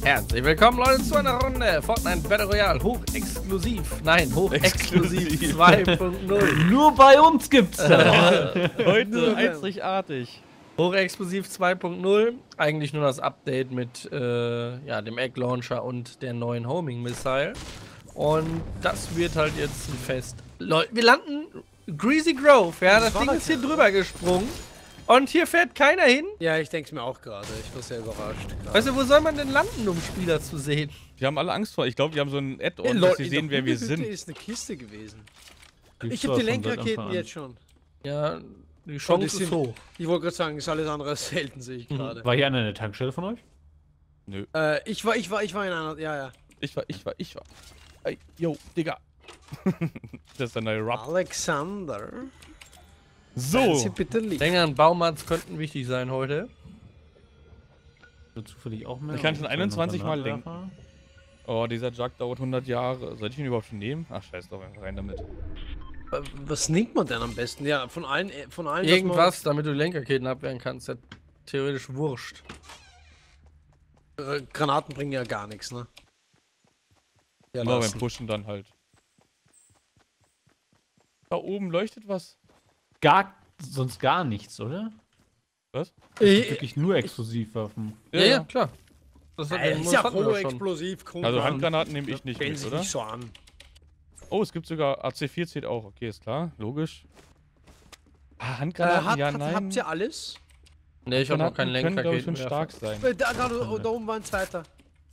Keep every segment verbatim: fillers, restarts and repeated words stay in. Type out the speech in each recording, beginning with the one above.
Herzlich willkommen, Leute, zu einer Runde Fortnite Battle Royale. Hochexklusiv. Nein, hochexklusiv zwei Punkt null. Nur bei uns gibt's das. Heute einzigartig. Hochexklusiv zwei Punkt null. Eigentlich nur das Update mit äh, ja, dem Egg Launcher und der neuen Homing Missile. Und das wird halt jetzt ein Fest. Leute, wir landen Greasy Grove. Ja, das, das Ding ist hier ja drüber gesprungen. Und hier fährt keiner hin. Ja, ich denke es mir auch gerade. Ich war sehr überrascht. Grade. Weißt du, wo soll man denn landen, um Spieler zu sehen? Wir haben alle Angst vor. Ich glaube, wir haben so ein Add-on, hey, dass sie sehen, wer wir sind. Das ist eine Kiste gewesen. Die ich habe die Lenkraketen jetzt schon. Ja, die Chance ist sind, hoch. Ich wollte gerade sagen, ist alles andere als selten, sehe ich gerade. War hier einer in der Tankstelle von euch? Nö. Äh, ich war, ich war, ich war in einer, ja, ja. Ich war, ich war, ich war. Ey, yo, Digga. Das ist der neue Rap. Alexander. So. Länger an Baumarts könnten wichtig sein heute. So zufällig auch mehr. Ich kann schon einundzwanzig Mal lenken. Oh, dieser Jug dauert hundert Jahre. Soll ich ihn überhaupt schon nehmen? Ach, scheiß doch, einfach rein damit. Was nimmt man denn am besten? Ja, von allen, von allen. Irgendwas, damit du die Lenkraketen abwehren kannst. Ja, theoretisch wurscht. Äh, Granaten bringen ja gar nichts, ne? Ja, nur beim Pushen dann halt. Da oben leuchtet was. Gar, sonst gar nichts, oder? Was? Äh, wirklich nur Explosivwaffen. Ja, ja, ja, klar. Das hat äh, ist ja hochexplosiv. Also Handgranaten nehme ich nicht mit, oder? Nicht so an. Oh, es gibt sogar A C vier zählt auch. Okay, ist klar. Logisch. Ah, Handgranaten, äh, hat, ja, hat, nein. Habt ihr alles? Ne, ich habe noch keinen Lenkraketen. Können, glaube ich, schon stark sein. Äh, da, da, da, da oben war ein zweiter.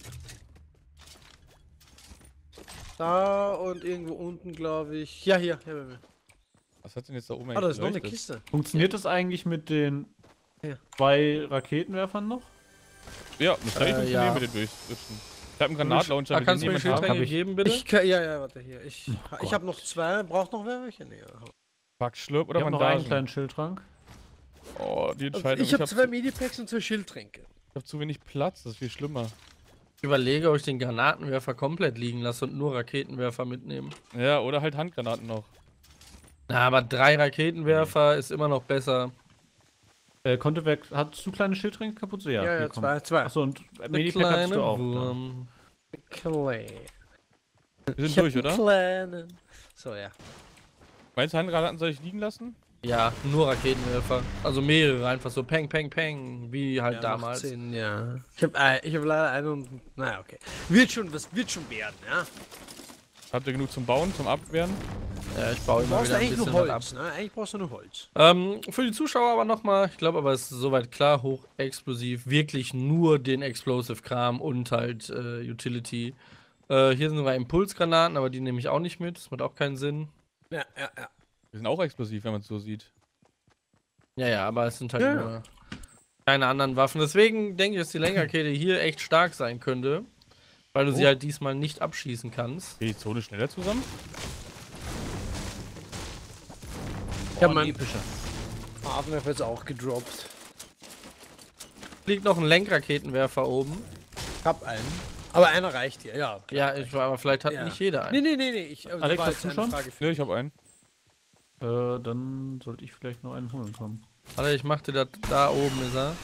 Da und irgendwo unten, glaube ich. Ja, hier. hier bei mir. Was hat denn jetzt da oben eigentlich? Ah, da ist noch eine Kiste. Funktioniert das eigentlich mit den ja. zwei Raketenwerfern noch? Ja, muss äh, funktionieren ja. mit den Durchswitchen. Ich habe einen Granatlauncher. Da kannst du mir eine Schildtränke geben, bitte? Ich kann, ja, ja, warte hier. Ich, oh ich habe noch zwei. Braucht noch wer welche? Nee. Fuck, Schlurp oder ich hab noch einen kleinen Schildtrank. Oh, die Entscheidung. Also ich habe hab zwei Medipacks und zwei Schildtränke. Ich habe zu wenig Platz, das ist viel schlimmer. Ich überlege, ob ich den Granatenwerfer komplett liegen lasse und nur Raketenwerfer mitnehmen. Ja, oder halt Handgranaten noch. Na, aber drei Raketenwerfer nee. ist immer noch besser. Äh, konnte weg. Hast du kleine Schildtränke kaputt? Ja, ja, ja zwei, zwei. Achso, und Medipack hast du auch. Klein. Wir sind durch, oder? Kleinen. So, ja. Meinst du, Handgranaten soll ich liegen lassen? Ja, nur Raketenwerfer. Also mehrere, einfach so Peng, Peng, Peng, wie halt ja, damals. zehn, ja. Ich habe äh, ich hab leider einen und. Naja, okay. Wird schon, was wird schon werden, ja? Habt ihr genug zum Bauen, zum Abwehren? Ja, ich baue immer wieder ein bisschen Holz, ab. Ne? Eigentlich brauchst du nur Holz. Ähm, für die Zuschauer aber nochmal, ich glaube aber es ist soweit klar, hochexplosiv, wirklich nur den Explosive-Kram und halt äh, Utility. Äh, hier sind sogar Impulsgranaten, aber die nehme ich auch nicht mit, das macht auch keinen Sinn. Ja, ja, ja. Die sind auch explosiv, wenn man es so sieht. Ja, ja, aber es sind halt ja. nur keine anderen Waffen. Deswegen denke ich, dass die Lenkrakete hier echt stark sein könnte, weil du oh. sie halt diesmal nicht abschießen kannst. Geht die Zone schneller zusammen? Ich hab meinen Atemwerfer jetzt auch gedroppt. Liegt noch ein Lenkraketenwerfer oben. Ich hab einen. Aber einer reicht hier, ja. Klar, ja, ich, aber vielleicht hat ja. nicht jeder einen. Nee, nee, nee, nee. Ich, also Alex, hast du schon? Nee, ich hab einen. Äh, dann sollte ich vielleicht noch einen holen kommen. Warte, ich mach dir das. Da oben ist er.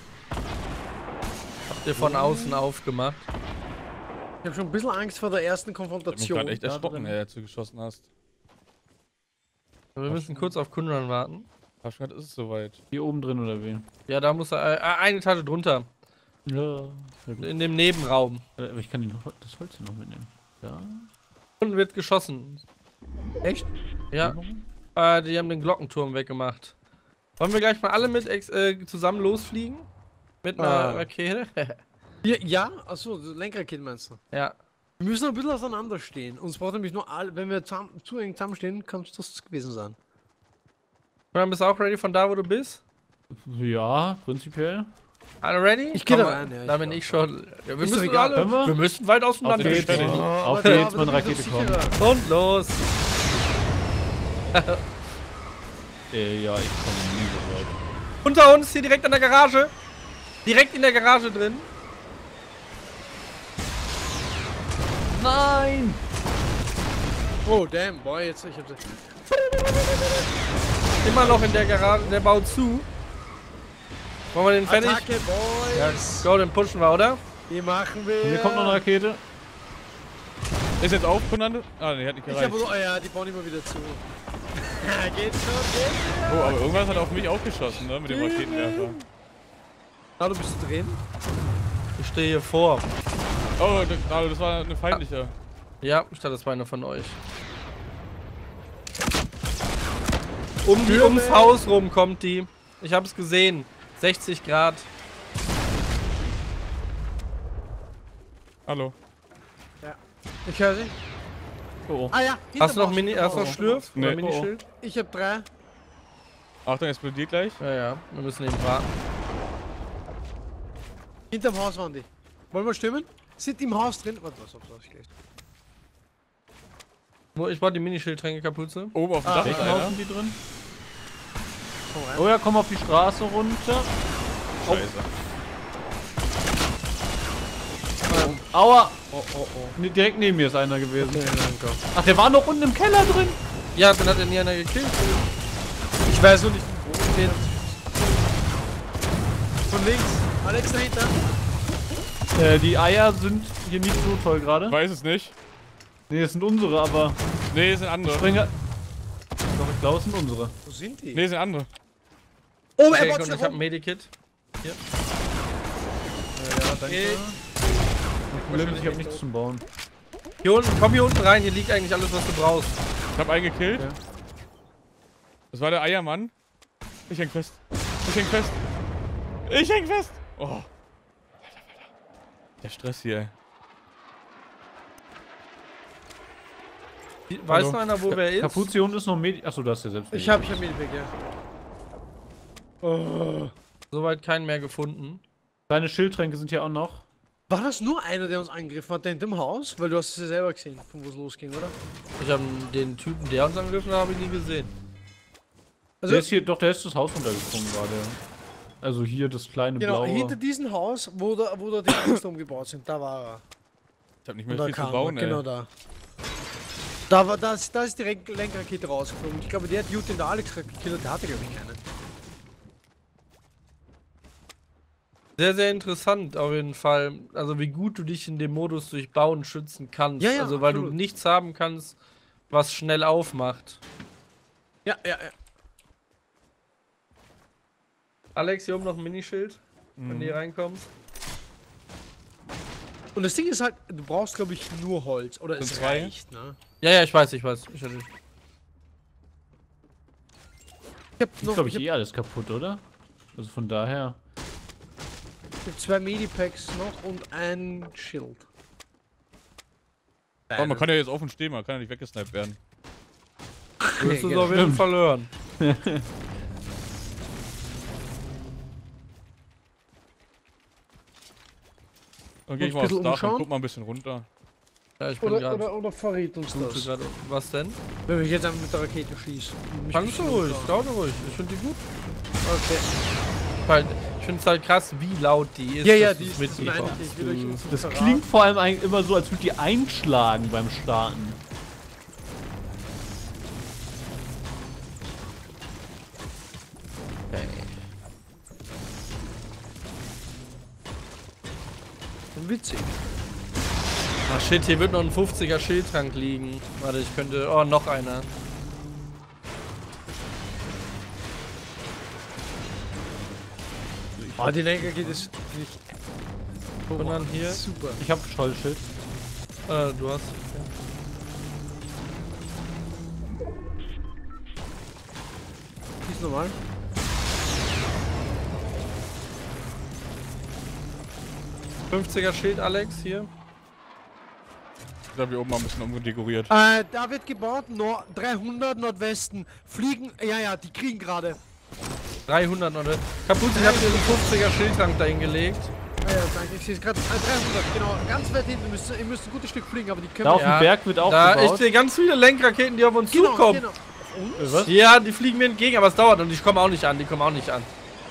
Habt ihr von außen aufgemacht? Ich hab schon ein bisschen Angst vor der ersten Konfrontation. Ich hab mich echt erschrocken, ey, als du geschossen hast. Wir müssen kurz auf Kunran warten. Wahrscheinlich ist es soweit. Hier oben drin oder wie? Ja, da muss er. Äh, eine Etage drunter. Ja. In dem Nebenraum. Aber ich kann die noch, das Holz hier noch mitnehmen. Ja. Unten wird geschossen. Echt? Ja. Äh, die haben den Glockenturm weggemacht. Wollen wir gleich mal alle mit äh, zusammen losfliegen? Mit einer ah. Rakete? ja, ja? Achso, Lenkraketen meinst du? Ja. Wir müssen ein bisschen auseinander stehen. Uns braucht nämlich nur alle, wenn wir zusammen, zu eng zusammenstehen, kann es das gewesen sein. Und dann bist du auch ready von da, wo du bist? Ja, prinzipiell. Alle ready? Ich gehe da rein, ja. Da bin ich schon. Ja, wir, müssen alle, wir? wir müssen weit auseinander Auf stehen. Oh, auf geht's, meine Rakete kommt. Und los! äh, ja, ich komme nie so weit. Unter uns, hier direkt an der Garage. Direkt in der Garage drin. Nein! Oh, damn, boy, jetzt ich hab das. Immer noch in der Garage, der baut zu. Wollen wir den fertig? Attacke, boys! Ja, go, den pushen wir, oder? Die machen wir. Und hier kommt noch eine Rakete. Ist jetzt auf, Konante? Ah, ne, hat nicht Ich gereicht. habe nur, oh ja, die bauen immer wieder zu. Geht schon, geht Oh, aber irgendwas hat auf mich auch geschossen, ne? Mit dem Raketenwerfer. Ah, du bist drin? Ich stehe hier vor. Oh, das, das war eine feindliche. Ja, ich dachte, das war einer von euch. Um die, ums Haus rum kommt die. Ich hab's gesehen. sechzig Grad. Hallo. Ja. Ich höre sie. Oh. Ah ja. Hast du noch Haus. Mini, hast du noch Schlürf? Nee. Oder Minischild? Ich hab drei. Achtung, explodiert gleich. Ja, ja. Wir müssen eben warten. Hinterm Haus waren die. Wollen wir stürmen? Sind die im Haus drin? Warte, was, was, was, schlecht. Wo- Ich brauche die Minischildtränke-Kapuze. Oben auf dem Ah, Dach ist Welchen Haus einer. sind die drin? Komm rein. Oh ja, komm auf die Straße runter. Scheiße. Aua! Oh, oh, oh. Ne, direkt neben mir ist einer gewesen. Okay, danke. Ach, der war noch unten im Keller drin. Ja, dann hat er nie einer gekillt. Ich weiß nur nicht, wo steht. Von links. Alex dahinter. Äh, die Eier sind hier nicht so toll gerade. Weiß es nicht. Ne, das sind unsere, aber Nee, es sind andere. Springer. Doch, ich glaube, es sind unsere. Wo sind die? Nee, es sind andere. Oh, Okay, er und baut ich hab ein Medikit. Ja, danke. Okay. Problem ist, ich habe nichts zum Bauen. Hier unten, komm hier unten rein. Hier liegt eigentlich alles, was du brauchst. Ich hab einen gekillt. Okay. Das war der Eiermann. Ich häng fest. Ich häng fest. Ich häng fest. Oh. Alter, Alter. Der Stress hier, ey. Weiß Hallo. noch einer, wo wer ist? Kapuze hier unten ist noch Medi. Achso, du hast ja selbst. Ich hab, ich hab Medipack, ja. Oh. Soweit keinen mehr gefunden. Deine Schildtränke sind hier auch noch. War das nur einer, der uns angegriffen hat, der in dem Haus? Weil du hast es ja selber gesehen, von wo es losging, oder? Ich habe den Typen, der uns angegriffen hat, habe ich nie gesehen. Also, Der ist hier, doch, der ist das Haus runtergesprungen gerade. Also hier das kleine genau, blaue. hinter diesem Haus, wo da, wo da die Ängste umgebaut sind, da war er. Ich hab nicht Und mehr da viel zu kam bauen, er, ey. genau da. Da, war, da, ist, da ist die Ren- Lenkrakete rausgeflogen. Ich glaube, der hat Jute in der Alex gekillt, der hatte, glaube ich, keine. Sehr, sehr interessant auf jeden Fall. Also wie gut du dich in dem Modus durch Bauen schützen kannst. Ja, ja, also weil absolut. du nichts haben kannst, was schnell aufmacht. Ja, ja, ja. Alex, hier oben noch ein Minischild, wenn Mhm. du hier reinkommst. Und das Ding ist halt, du brauchst, glaube ich, nur Holz. Oder es Sind zwei? reicht, ne? Ja, ja, ich weiß, ich weiß. Ich, ich, Ich hab Ist, noch glaube ich, ich hab, eh alles kaputt, oder? Also von daher. ich hab zwei Medipacks noch und ein Schild. Oh, man kann ja jetzt offen stehen, man kann ja nicht weggesniped werden. wirst du es genau. auf jeden Fall hören. Dann geh ich Uns mal aufs bisschen Dach und umschauen? guck mal ein bisschen runter. Ja, ich bin Oder, gerade. oder, oder verrät uns das. Was denn? Wenn ich jetzt einfach mit der Rakete schieße. Mich Kannst du bisschen ruhig, umschauen. dauert ruhig. Ich finde die gut. Okay. Weil ich finde es halt krass, wie laut die ist. Ja, ja, dass die du's ist das meine mitbekommst. ich. Ich will euch uns Das verraten. klingt vor allem eigentlich immer so, als würde die einschlagen beim Starten. witzig. Ach shit, hier wird noch ein fünfziger Schildtrank liegen. Warte, ich könnte. Oh, noch einer. Oh, die Lenker geht es nicht. Und dann hier. Super. Ich habe Schollschild. Äh, du hast. Die ist normal. fünfziger Schild, Alex, hier. Ich glaube, hier oben mal ein bisschen umdekoriert. Äh, da wird gebaut, Nord dreihundert Nordwesten. Fliegen, ja, ja, die kriegen gerade. dreihundert oder. Kapuze, ich hab dir einen fünfziger Schildtrank dahin gelegt. Ah ja, danke, ich sehe es gerade. Äh, dreihundert, genau. Ganz weit hinten, ihr müsst, ihr müsst ein gutes Stück fliegen, aber die können Da auf wir- Ja, dem Berg wird auch Da ich gebaut. sehe ganz viele Lenkraketen, die auf uns Genau, zukommen. genau. Äh, was? Ja, die fliegen mir entgegen, aber es dauert und ich komme auch nicht an. Die kommen auch nicht an.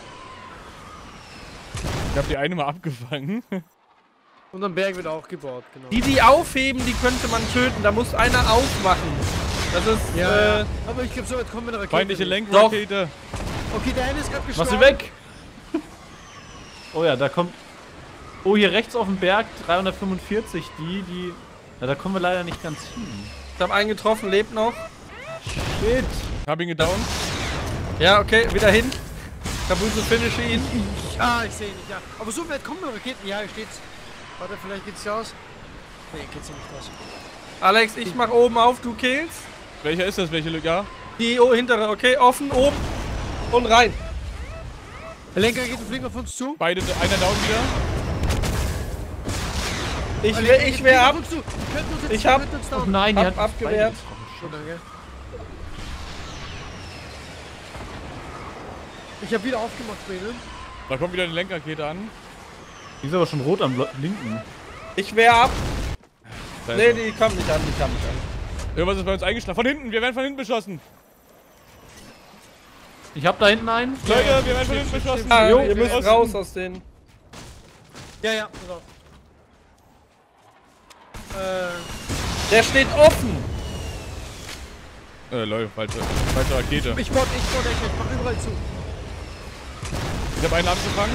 Ich habe die eine mal abgefangen. Und am Berg wird auch gebaut, genau. Die, die aufheben, die könnte man töten. Da muss einer aufmachen. Das ist. Ja, Äh, aber ich glaube, so weit kommen wir in der Rakete. Feindliche nicht. Lenkrakete. Okay, der eine ist gerade Mach gestorben. sie weg! Oh ja, da kommt. Oh, hier rechts auf dem Berg, dreihundertfünfundvierzig, die, die... Ja, da kommen wir leider nicht ganz hin. Ich hab einen getroffen, lebt noch. Shit. Hab ihn gedownt. Ja, okay, wieder hin. Kabuto finish ihn. Ah, ich sehe ihn nicht, ja. Aber so weit kommen noch Raketen. Ja, hier steht's. Warte, vielleicht geht's hier aus. Nee, geht's hier nicht aus. Alex, ich mach oben auf, du killst. Welcher ist das? Welche Lücke? Ja. Die oh, hintere, okay, offen, oben und rein. Der Lenkerraketen fliegen auf uns zu. Beide, einer down wieder. Ich, Der wär, Lenkerraketen ich wär fliegen ab. auf uns zu. Die könnten uns jetzt- Ich hab- könnten uns Oh down. nein, die Ab- hat abgewehrt. Oh, danke. Ich hab wieder aufgemacht bei ihnen. Da kommt wieder eine Lenkrakete an. Die ist aber schon rot am linken. Ich wär ab. Da ist Nee, er. die kam nicht an, die kam nicht an. Irgendwas ist bei uns eingeschlagen. Von hinten, wir werden von hinten beschossen. Ich hab da hinten einen. Leute, wir werden von hinten beschossen. Ah, Jo, ihr müsst außen. raus aus den. Ja, ja, pass auf. Äh, Der steht offen. Äh, Leute, falsche, falsche Rakete. ich bot, ich bot, ich mach überall zu. Ich hab einen abgefangen.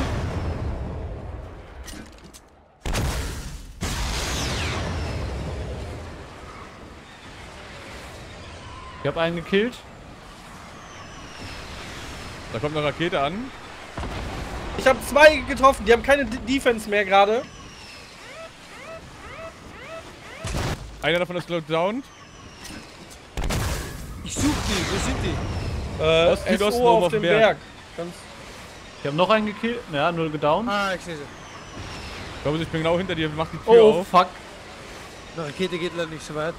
Ich hab einen gekillt. Da kommt eine Rakete an. Ich habe zwei getroffen, die haben keine D Defense mehr gerade. Einer davon ist glaub, down. Ich such die, wo sind die? Äh, Osten, S O Südosten, auf oben auf dem dem Berg. Berg. Ganz Ich hab noch einen gekillt. Ja, null gedownt. Ah, ich sehe sie. Ich glaube, ich bin genau hinter dir. Mach die Tür Oh, auf. fuck. Eine Rakete geht leider nicht so weit.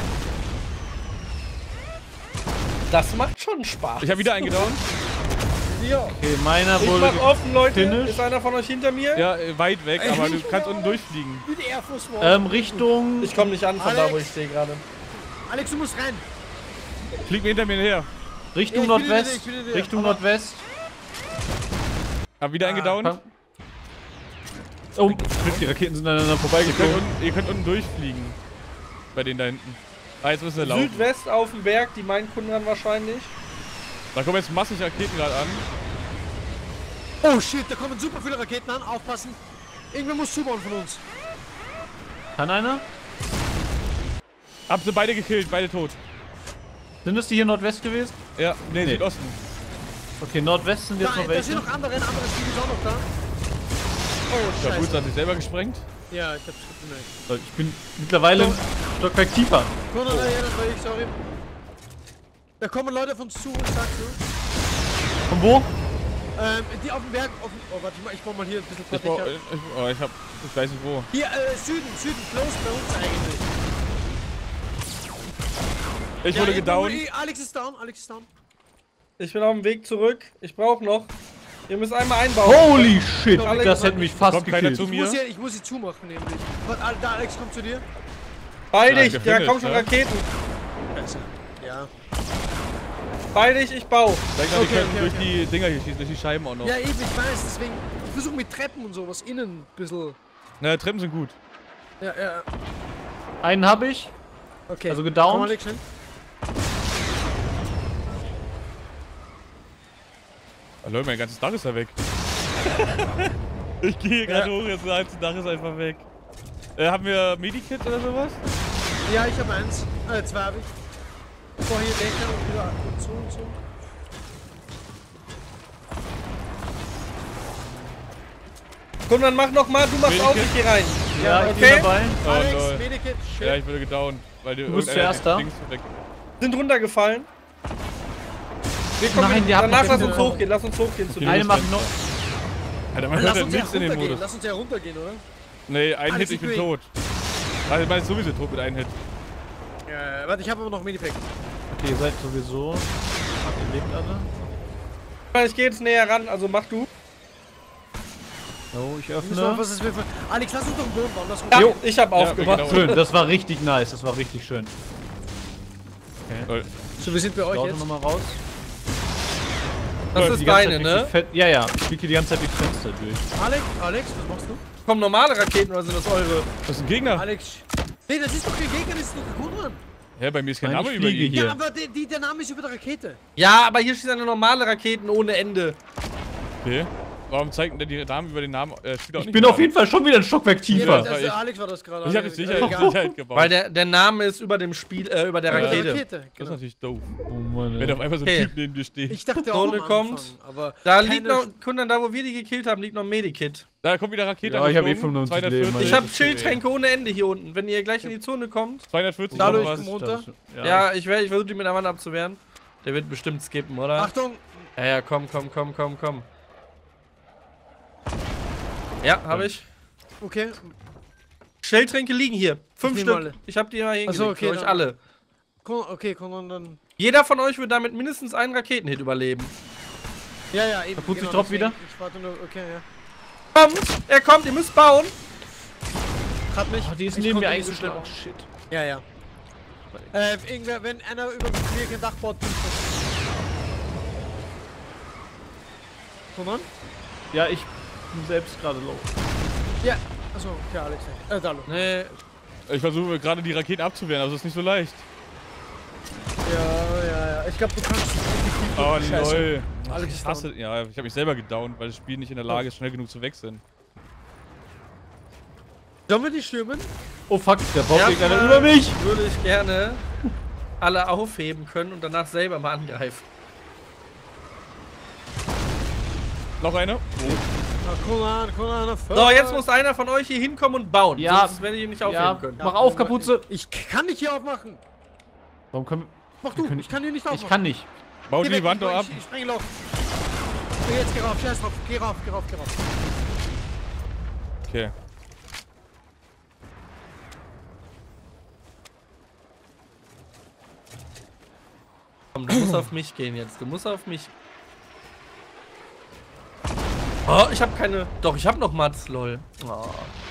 Das macht schon Spaß. Ich habe wieder einen gedownt. Ja. Okay, meiner Ich wurde... mach offen, Leute. Finish. Ist einer von euch hinter mir? Ja, äh, weit weg, Ey, aber du ich kannst bin unten durchfliegen. Wie die Air Force One. Ähm, Richtung... Ich komme nicht an von Alex. da, wo ich stehe gerade. Alex, du musst rein. Flieg mir hinter mir her. Richtung Ja, ich bin in der- Nordwest. ich bin in der- Richtung aber- Nordwest. Hab wieder einen gedownt. Komm. Oh, die Raketen sind aneinander Ihr könnt, vorbeigekommen. unten, ihr könnt unten durchfliegen. Bei denen da hinten. Ah, jetzt müssen wir laufen. Südwest auf dem Berg, die meinen Kunden dann wahrscheinlich. Da kommen jetzt massig Raketen gerade an. Oh shit, da kommen super viele Raketen an. Aufpassen. Irgendwer muss zubauen von uns. Kann einer? Hab sie beide gekillt, beide tot. Sind das die hier Nordwest gewesen? Ja, nee, Nee. Südosten. Okay, Nordwest sind jetzt Nein, noch da welche. sind noch andere, andere Team ist auch noch da. Oh, Der Boots scheiße. hat sich selber gesprengt. Ja, ich hab's gemerkt. Ich bin mittlerweile ein Stockwerk tiefer. Konrad, ja, das war ich, sorry. Da kommen Leute auf uns zu, ich sag's dir. Von wo? Ähm, die auf dem Berg, auf dem, oh, warte mal, ich baue mal hier ein bisschen Ich, brauch, Papier. ich, oh, ich hab, ich weiß nicht wo. Hier, äh, Süden, Süden, close bei uns eigentlich. Ich Ja, wurde irgendwo, gedownt. eh, Alex ist down, Alex ist down. Ich bin auf dem Weg zurück. Ich brauche noch. Ihr müsst einmal einbauen. Holy shit, Alex, das hätte mich fast Kommt keiner gekillt. zu Ich mir? muss, hier, ich muss sie zumachen, nämlich. Warte, Al- da, Alex kommt zu dir. Beide, Ja, ich, da gefinisht, kommen schon ne? Raketen. Ja. Beide, ich, ich baue. Denk mal, die Okay, können okay, durch okay. die Dinger hier schießen, durch die Scheiben auch noch. Ja, eben, ich weiß, deswegen. Ich versuche mit Treppen und sowas innen ein bisschen. Na, Treppen sind gut. Ja, ja. Einen habe ich. Okay. Also gedownt? Komm, Alex, hin. Ah, Leute, mein ganzes Dach ist ja weg. Ich gehe gerade Ja. hoch, jetzt das Dach ist einfach weg. Äh, haben wir Medikits oder sowas? Ja, ich habe eins. Äh, zwei habe ich. Vor hier Lenker und wieder und so und so. Komm, dann mach noch mal. Du machst Medikit? auf, ich geh rein. Ja, ich okay. bin dabei. Oh, Alex, lol. Medikit, shit. Ja, ich wurde gedownt. Weil du Du bist irgendeiner zuerst da? Dings weg. Sind runtergefallen. Wir kommen Nein, mit, die haben danach noch lass keine- uns hochgehen, lass uns hochgehen zu Okay. dir. Eine macht noch. Alter, man hört Lass ja uns ja nichts in dem runtergehen, Modus. lass uns ja runtergehen, oder? Nee, ein Alex, Hit, ich ich bin bin- tot. Also, ich meine, sowieso tot mit einem Hit. Ja, warte, ich habe aber noch Medipack. Okay, ihr seid sowieso. Ihr lebt alle. Ich geh jetzt näher ran, also mach du. Oh, ich Wir müssen auf, öffne. was ist für... Alex, lass uns doch einen Boden bauen, lass uns... Ja, Jo. ich hab aufgemacht. genau. Schön, das war richtig nice. Das war richtig schön. Lol. So, wir sind bei euch Auto jetzt. nochmal raus. Das Die ist ganze deine, Zeit ne? durch die Fet- Ja, ja. Ich fliege die ganze Zeit durch die Fenster durch. Alex, Alex, was machst du? Kommen normale Raketen oder sind das eure? Das ist ein Gegner. Alex... Nee, das ist doch kein Gegner, das ist doch ein Konrad. Ja, bei mir ist kein Nein, Name ich über fliege ihn. hier. Ja, aber die, die, der Name ist über der Rakete. Ja, aber hier steht eine normale Raketen ohne Ende. Okay. Warum zeigt denn die Dame über den Namen? Äh, steht auch Ich nicht bin Namen. auf jeden Fall schon wieder ein Stockwerk Ja, tiefer. das, war das, ich. Alex war das gerade. Ich hab jetzt Äh, Sicherheit, egal. Sicherheit gebaut. Weil der, der Name ist über dem Spiel, äh, über der Über die Rakete. Rakete, das ist genau. natürlich doof. Oh Mann, Wenn ey. auf einmal so ein Okay. Typ neben dir steht. Ich dachte auch Zone am kommt. Anfang, aber Da keine liegt noch, Kunden, da wo wir die gekillt haben, liegt noch ein Medikit. Da kommt wieder Rakete. Ja, ich hab eh angeflogen. fünfundneunzig Leben, zweihundertvierzig. Ich Ja, hab das ist Schildtränke ohne Ende hier unten. Wenn ihr gleich in die Zone kommt. zweihundertvierzig Dadurch noch was. kommt- runter. Ja, Ja, ich, werd- ich versuche die mit der Wand abzuwehren. Der wird bestimmt skippen, oder? Achtung! Ja, ja, komm, komm, komm, komm, komm. Ja, habe ich. Okay. Schildtränke liegen hier. Fünf nehm Stück. alle. Ich habe die mal hingelegt. Achso, okay, für euch dann- alle. Kon okay, Konrad dann. Jeder von euch wird damit mindestens einen Raketenhit überleben. Ja, ja, eben. Kaputt sich genau, drauf deswegen- wieder? Ich warte nur, okay, ja. Kommt! Er kommt, ihr müsst bauen! Hat mich. Oh, die ist ich neben konnte mir nicht so eingeschleppt. schnell- Oh, shit. Ja, ja. Äh, irgendwer, wenn einer über mir ein Dach baut, tut das. Konrad? Ja, ich bin selbst gerade low. Ja. Achso, okay, Alex. Äh, da, Nee, Ich versuche gerade die Raketen abzuwehren, aber das ist nicht so leicht. Ja, ja, ja. Ich glaube, du kannst. Oh, Scheiße. lol. Ach, Alex ich ist hasse, ja, ich habe mich selber gedownt, weil das Spiel nicht in der Lage ist, schnell genug zu wechseln. Sollen wir die stürmen? Oh fuck, der baut Erstmal irgendeiner über mich. würde ich gerne alle aufheben können und danach selber mal angreifen. Noch eine? Na, Konrad, Konrad, So, jetzt muss einer von euch hier hinkommen und bauen. Ja. Sonst werde ich ihn nicht aufheben Ja, können. mach auf, Kapuze. Ich kann nicht hier aufmachen. Warum können Mach Wir du, können- ich kann hier nicht aufmachen. Ich kann nicht. Bau Geh die weg, Wand ich, doch ab. Ich, ich spring los. So, jetzt geh rauf, scheiß drauf. Geh rauf, geh rauf, geh rauf. Okay. Komm, du musst auf mich gehen jetzt. Du musst auf mich. Oh, ich habe keine. Doch, ich habe noch Mats, lol. Oh.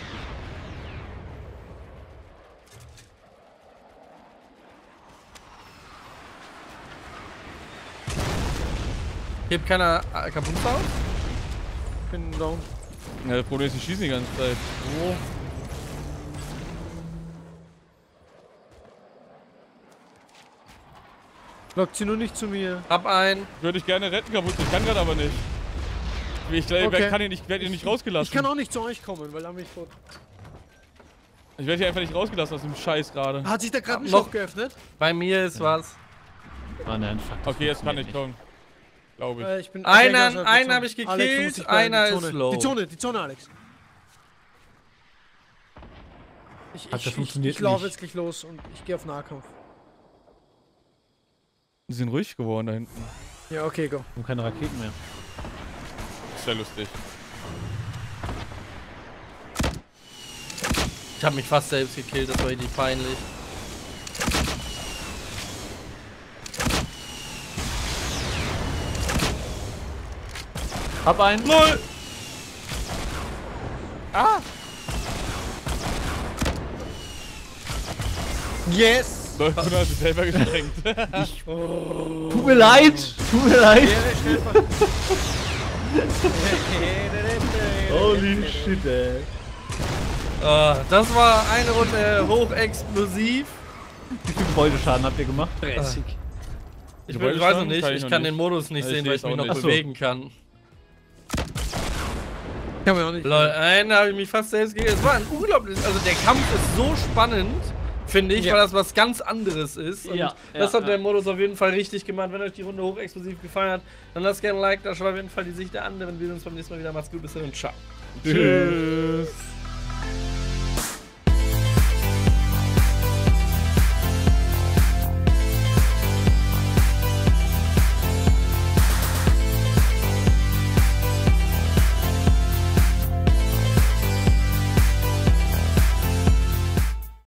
Hebt keiner äh, kaputt auf? Ich bin down. Ja, das Problem ist, die schießen die ganze Zeit. Oh. Lockt sie nur nicht zu mir. Hab ein. Würde ich gerne retten, kaputt. Ich kann gerade aber nicht. Ich glaube, Okay. ich kann ihn nicht, werde ihn nicht rausgelassen. Ich kann auch nicht zu euch kommen, weil er mich vor. Ich werde hier einfach nicht rausgelassen aus dem Scheiß gerade. Hat sich da gerade ein Noch- Shop geöffnet? Bei mir ist was. Ah nein, fuck. das Okay, jetzt kann funktioniert ich kommen. Glaube ich. Äh, ich bin Einer- okay, einen Zone. hab ich gekillt, Alex, du musst dich bleiben, einer die ist Zone. low. Die Zone, die Zone, Alex. Ich, Hat das ich, ich, funktioniert ich laufe nicht. jetzt gleich los und ich gehe auf Nahkampf. Die sind ruhig geworden da hinten. Ja, okay, go. Und keine Raketen mehr. Ist ja lustig. Ich habe mich fast selbst gekillt, das war richtig peinlich. Hab einen. LOL! Yes! Leute, du hast dich selber gesprengt. Tut mir leid. Tut mir leid. Holy shit, ey. Ah, das war eine Runde hochexplosiv. Wie viel Gebäudeschaden habt ihr gemacht? dreißig. Ich, bin, ich weiß noch nicht, Kann ich ich noch kann nicht. den Modus nicht Ja, ich sehen, weil ich seh's mich auch noch nicht. bewegen kann. Kann man auch nicht. Lol, einen habe ich mich fast selbst gekillt. Es war ein unglaublich, also der Kampf ist so spannend, finde ich, Ja. weil das was ganz anderes ist. Und Ja, das ja, hat der ja. Modus auf jeden Fall richtig gemacht. Wenn euch die Runde hochexplosiv gefallen hat, dann lasst gerne ein Like da, schaut auf jeden Fall die Sicht der anderen. Wir sehen uns beim nächsten Mal wieder. Macht's gut, bis dann und ciao. Tschüss.